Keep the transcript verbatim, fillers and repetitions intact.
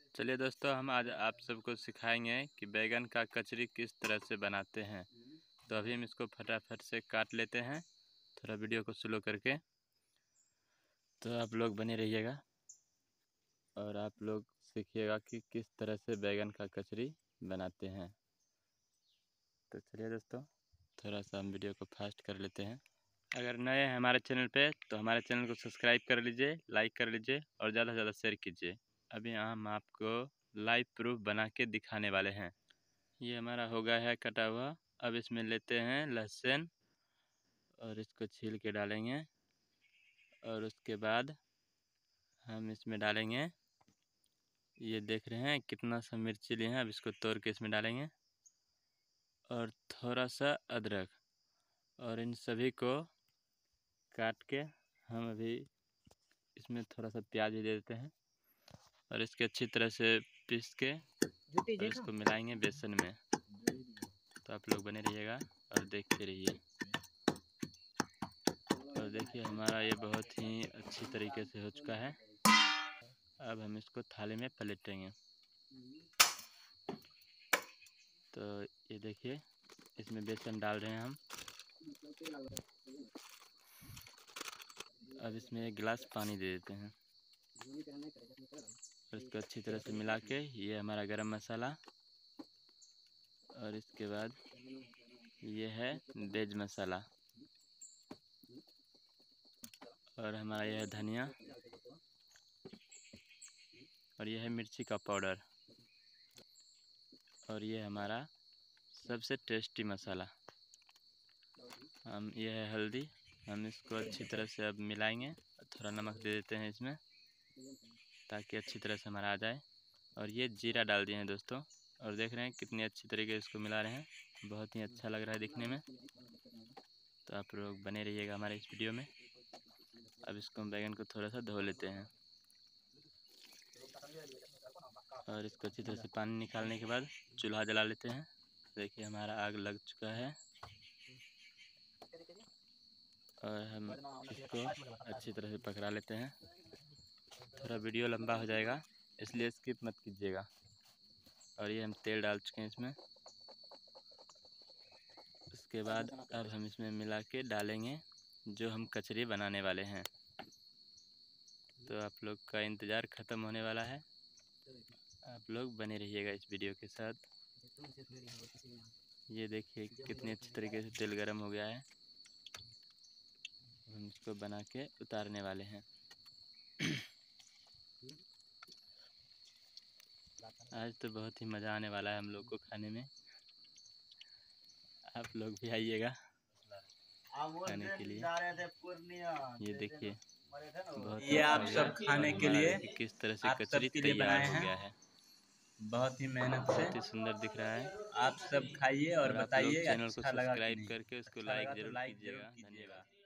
चलिए दोस्तों, हम आज आप सबको सिखाएंगे कि बैगन का कचरी किस तरह से बनाते हैं। तो अभी हम इसको फटाफट से काट लेते हैं, थोड़ा वीडियो को स्लो करके। तो आप लोग बने रहिएगा और आप लोग सीखिएगा कि किस तरह से बैगन का कचरी बनाते हैं। तो चलिए दोस्तों, थोड़ा सा हम वीडियो को फास्ट कर लेते हैं। अगर नए हैं हमारे चैनल पे तो हमारे चैनल को सब्सक्राइब कर लीजिए, लाइक कर लीजिए और ज़्यादा से ज़्यादा शेयर कीजिए। अभी हम आपको लाइव प्रूफ बना के दिखाने वाले हैं। ये हमारा हो गया है कटा हुआ। अब इसमें लेते हैं लहसुन और इसको छील के डालेंगे और उसके बाद हम इसमें डालेंगे, ये देख रहे हैं कितना सा मिर्ची लिए हैं। अब इसको तोड़ के इसमें डालेंगे और थोड़ा सा अदरक, और इन सभी को काट के हम अभी इसमें थोड़ा सा प्याज भी दे देते हैं और इसके अच्छी तरह से पीस के और इसको मिलाएंगे बेसन में। तो आप लोग बने रहिएगा और देखते रहिए। और देखिए हमारा ये बहुत ही अच्छी तरीके से हो चुका है। अब हम इसको थाली में पलटेंगे। तो ये देखिए इसमें बेसन डाल रहे हैं हम। अब इसमें एक गिलास पानी दे देते हैं और इसको अच्छी तरह से मिला के, ये हमारा गरम मसाला और इसके बाद ये है वेज मसाला और हमारा यह है धनिया और यह है मिर्ची का पाउडर और ये हमारा सबसे टेस्टी मसाला हम ये है हल्दी। हम इसको अच्छी तरह से अब मिलाएंगे। थोड़ा नमक दे देते हैं इसमें ताकि अच्छी तरह से हमारा आ जाए। और ये जीरा डाल दिए हैं दोस्तों, और देख रहे हैं कितनी अच्छी तरीके से इसको मिला रहे हैं। बहुत ही अच्छा लग रहा है दिखने में। तो आप लोग बने रहिएगा हमारे इस वीडियो में। अब इसको हम बैगन को थोड़ा सा धो लेते हैं और इसको अच्छी तरह से पानी निकालने के बाद चूल्हा जला लेते हैं। देखिए हमारा आग लग चुका है और हम इसको अच्छी तरह से पकड़ा लेते हैं। थोड़ा वीडियो लंबा हो जाएगा इसलिए स्किप मत कीजिएगा। और ये हम तेल डाल चुके हैं इसमें। उसके बाद अब हम इसमें मिला के डालेंगे जो हम कचरी बनाने वाले हैं। तो आप लोग का इंतज़ार ख़त्म होने वाला है। आप लोग बने रहिएगा इस वीडियो के साथ। ये देखिए कितनी अच्छी तरीके से तेल गरम हो गया है। हम इसको बना के उतारने वाले हैं। आज तो बहुत ही मज़ा आने वाला है हम लोग को खाने में। आप लोग भी आइएगा खाने के लिए। ये देखिए बहुत ये आप सब खाने के लिए किस तरह से आप कचरी सबके लिए तैयार बनाए हो हैं। गया है। बहुत ही मेहनत से बहुत ही सुंदर दिख रहा है। आप सब खाइए और और आप लोग बताइए चैनल को अच्छा लगा कि सब्सक्राइब नहीं। करके उसको अच्छा लाइक लगा तो जरूर लाइक जरूर कीजिएगा। कीजिएगा। धन्यवाद।